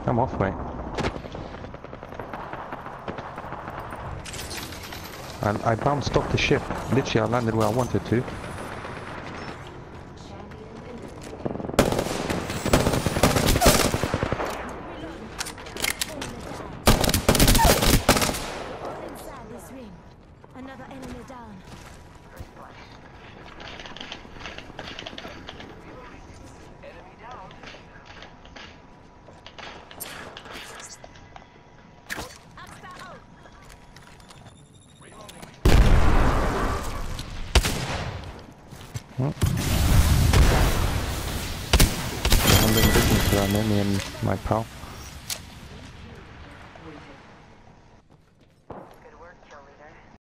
I'm off, mate. I bounced off the ship. Literally, I landed where I wanted to. Inside this ring. Another enemy down. I'm doing business around there, me and my pal.